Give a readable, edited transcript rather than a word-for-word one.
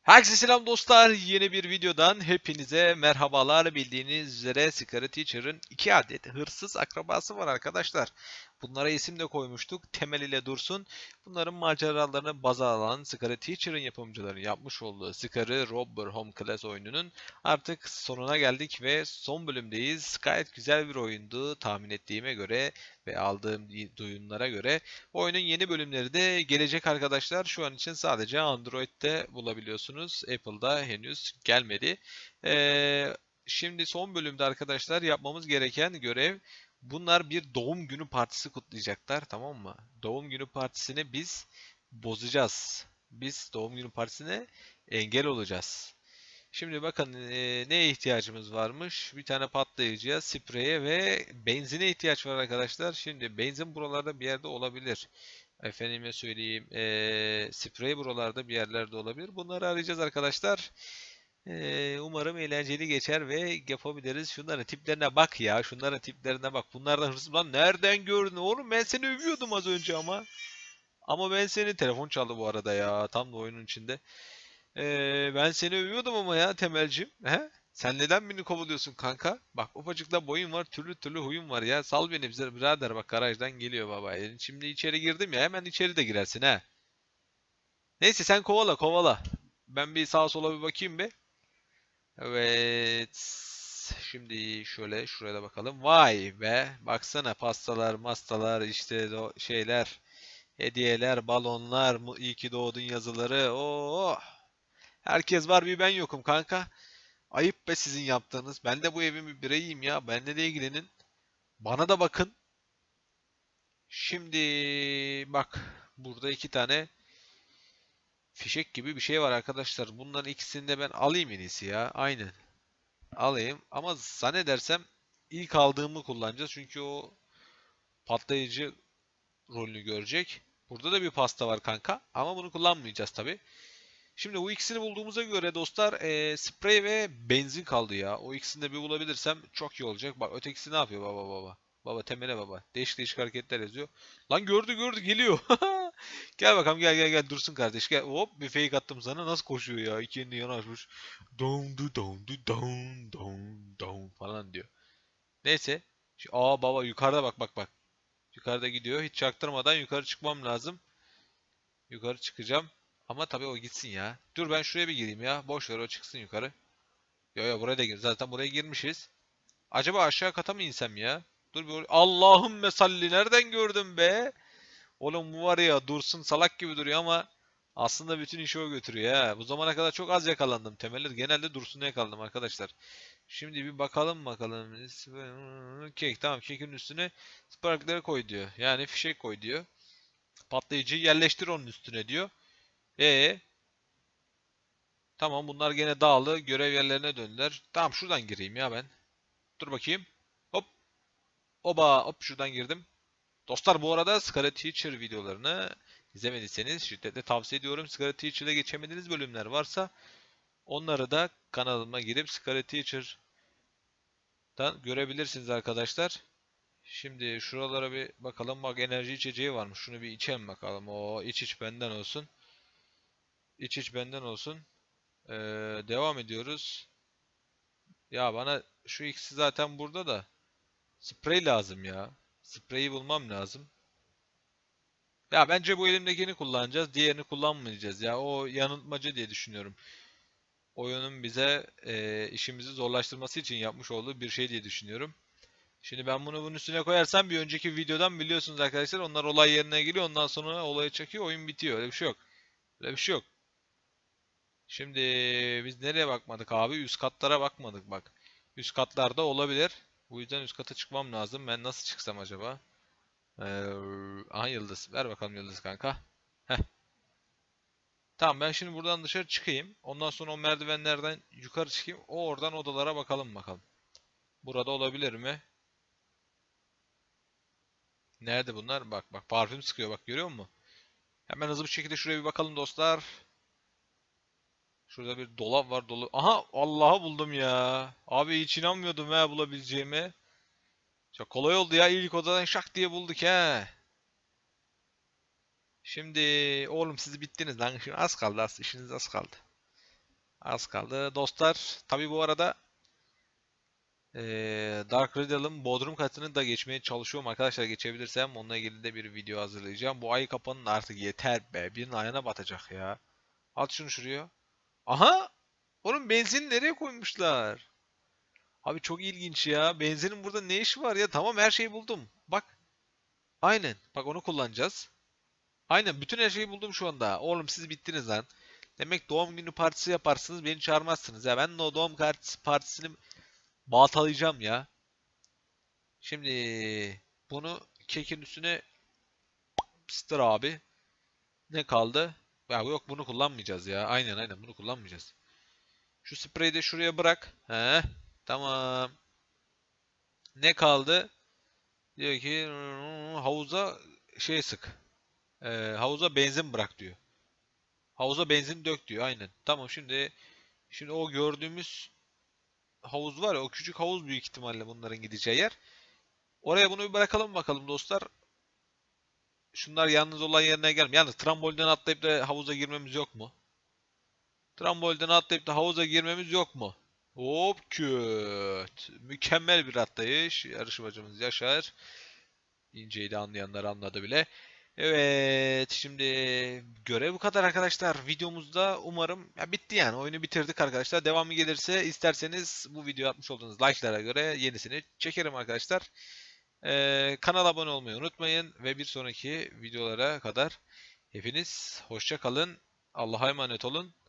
Herkese selam dostlar. Yeni bir videodan hepinize merhabalar. Bildiğiniz üzere Scary Teacher'ın 2 adet hırsız akrabası var arkadaşlar. Bunlara isim de koymuştuk. Temel ile Dursun. Bunların maceralarını baz alan Scary Teacher'ın yapımcıları yapmış olduğu Scary Robber Home Class oyununun artık sonuna geldik ve son bölümdeyiz. Gayet güzel bir oyundu tahmin ettiğime göre ve aldığım duyumlara göre. Oyunun yeni bölümleri de gelecek arkadaşlar. Şu an için sadece Android'de bulabiliyorsunuz. Apple'da henüz gelmedi. Ee, Şimdi son bölümde arkadaşlar yapmamız gereken görev, bunlar bir doğum günü partisi kutlayacaklar, tamam mı? Doğum günü partisini biz bozacağız. Biz doğum günü partisine engel olacağız. Şimdi bakın neye ihtiyacımız varmış? Bir tane patlayıcıya, spreye ve benzine ihtiyaç var arkadaşlar. Şimdi benzin buralarda bir yerde olabilir. Efendime söyleyeyim, sprey buralarda bir yerlerde olabilir. Bunları arayacağız arkadaşlar. Umarım eğlenceli geçer ve yapabiliriz. Şunların tiplerine bak ya. Şunların tiplerine bak. Bunlardan hırsız. Lan nereden gördün oğlum? Ben seni övüyordum az önce ama. Ama ben seni telefon çaldı bu arada ya. Tam da oyunun içinde. Ben seni övüyordum ama ya Temelcim. He? Sen neden beni kovalıyorsun kanka? Bak ufacıkta boyun var, türlü türlü huyun var ya. Sal beni bize birader, bak garajdan geliyor baba. Şimdi içeri girdim ya, hemen içeri de girersin ha. Neyse sen kovala kovala. Ben bir sağa sola bir bakayım bir. Evet. Şimdi şöyle şuraya da bakalım. Vay be. Baksana, pastalar, mastalar, işte o şeyler, hediyeler, balonlar, iyi ki doğdun yazıları. Oo. Herkes var, bir ben yokum kanka. Ayıp be sizin yaptığınız. Ben de bu evin bir bireyiyim ya. Benle de ilgilenin. Bana da bakın. Şimdi bak, burada iki tane fişek gibi bir şey var arkadaşlar. Bunların ikisini de ben alayım en iyisi ya. Aynen. Alayım. Ama zannedersem ilk aldığımı kullanacağız. Çünkü o patlayıcı rolünü görecek. Burada da bir pasta var kanka. Ama bunu kullanmayacağız tabi. Şimdi bu ikisini bulduğumuza göre dostlar, sprey ve benzin kaldı ya. O ikisini de bir bulabilirsem çok iyi olacak. Bak ötekisi ne yapıyor baba baba. Baba temele baba. Değişik değişik hareketler yazıyor. Lan gördü gördü, geliyor. Gel bakalım, gel gel gel, dursun kardeş gel. Hop, bir fake attım sana, nasıl koşuyor ya. İki elini yana açmış. Down du down du down down down falan diyor. Neyse. Aa baba yukarıda, bak bak bak. Yukarıda gidiyor. Hiç çaktırmadan yukarı çıkmam lazım. Yukarı çıkacağım. Ama tabii o gitsin ya. Dur ben şuraya bir gireyim ya. Boş ver, o çıksın yukarı. Yo yo, buraya da gir. Zaten buraya girmişiz. Acaba aşağı kata mı insem ya? Dur bir Allah'ım mesalli, nereden gördün be? Oğlum bu var ya, Dursun salak gibi duruyor ama aslında bütün işi o götürüyor ha. Bu zamana kadar çok az yakalandım. Temeller genelde Dursun'u yakaladım arkadaşlar. Şimdi bir bakalım bakalım. Kek, tamam, kekin üstüne sparkları koy diyor. Yani fişek koy diyor. Patlayıcıyı yerleştir onun üstüne diyor. E tamam, bunlar gene dağılı görev yerlerine döndüler. Tamam, şuradan gireyim ya ben. Dur bakayım. Hop. Oba hop, şuradan girdim. Dostlar bu arada Scary Teacher videolarını izlemediyseniz şiddetle tavsiye ediyorum. Scary Teacher'da geçemediğiniz bölümler varsa onları da kanalıma girip Scary Teacher'dan görebilirsiniz arkadaşlar. Şimdi şuralara bir bakalım. Bak, enerji içeceği varmış. Şunu bir içelim bakalım. O iç iç benden olsun. İç iç benden olsun. Ee, Devam ediyoruz. Ya bana şu ikisi zaten burada da. Sprey lazım ya. Spreyi bulmam lazım. Ya bence bu elimdekini kullanacağız. Diğerini kullanmayacağız ya. O yanıltmacı diye düşünüyorum. Oyunun bize işimizi zorlaştırması için yapmış olduğu bir şey diye düşünüyorum. Şimdi ben bunu bunun üstüne koyarsam, bir önceki videodan biliyorsunuz arkadaşlar, onlar olay yerine geliyor. Ondan sonra olayı çekiyor. Oyun bitiyor. Öyle bir şey yok. Öyle bir şey yok. Şimdi biz nereye bakmadık abi? Üst katlara bakmadık bak. Üst katlarda olabilir. Bu yüzden üst kata çıkmam lazım. Ben nasıl çıksam acaba? Ee, Aha yıldız. Ver bakalım yıldız kanka. Heh. Tamam, ben şimdi buradan dışarı çıkayım. Ondan sonra o merdivenlerden yukarı çıkayım. O oradan odalara bakalım bakalım. Burada olabilir mi? Nerede bunlar? Bak bak, parfüm sıkıyor, bak görüyor musun? Hemen hızlı bir şekilde şuraya bir bakalım dostlar. Şurada bir dolap var dolu. Aha, Allah'ı buldum ya. Abi hiç inanmıyordum ha bulabileceğime. Çok kolay oldu ya, ilk odadan şak diye bulduk ha. Şimdi oğlum siz bittiniz lan. Şimdi az kaldı, az işiniz az kaldı. Az kaldı. Dostlar tabi bu arada Dark Riddle'ın Bodrum katını da geçmeye çalışıyorum arkadaşlar. Geçebilirsem onunla ilgili de bir video hazırlayacağım. Bu ay kapanın artık yeter be. Birinin ayağına batacak ya. At şunu şuraya. Aha! Oğlum benzin nereye koymuşlar? Abi çok ilginç ya. Benzinin burada ne işi var ya? Tamam her şeyi buldum. Bak. Aynen. Bak onu kullanacağız. Aynen bütün her şeyi buldum şu anda. Oğlum siz bittiniz lan. Demek doğum günü partisi yaparsınız beni çağırmazsınız. Ya ben de o doğum partisini baltalayacağım ya. Şimdi bunu kekin üstüne pıstır abi. Ne kaldı? Ya yok bunu kullanmayacağız ya. Aynen bunu kullanmayacağız. Şu spreyi de şuraya bırak. He. Tamam. Ne kaldı? Diyor ki havuza şey sık. Havuza benzin bırak diyor. Havuza benzin dök diyor. Aynen. Tamam şimdi o gördüğümüz havuz var ya o küçük havuz büyük ihtimalle bunların gideceği yer. Oraya bunu bir bırakalım bakalım dostlar. Şunlar yalnız olan yerine gelmiyor. Yalnız trambolden atlayıp da havuza girmemiz yok mu? Trambolden atlayıp da havuza girmemiz yok mu? Hop küt. Mükemmel bir atlayış. Yarışmacımız Yaşar. İnceyi de anlayanlar anladı bile. Evet, şimdi görev bu kadar arkadaşlar. Videomuzda umarım ya bitti yani. Oyunu bitirdik arkadaşlar. Devamı gelirse isterseniz bu video atmış olduğunuz like'lara göre yenisini çekerim arkadaşlar. Kanala abone olmayı unutmayın ve bir sonraki videolara kadar hepiniz hoşça kalın. Allah'a emanet olun.